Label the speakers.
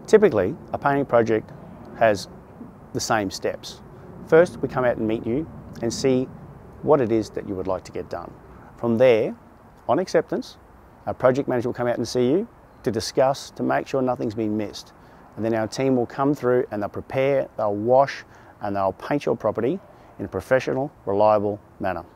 Speaker 1: Typically, a painting project has the same steps. First, we come out and meet you and see what it is that you would like to get done. From there, on acceptance, our project manager will come out and see you to discuss, to make sure nothing's been missed. And then our team will come through and they'll prepare, they'll wash, and they'll paint your property in a professional, reliable manner.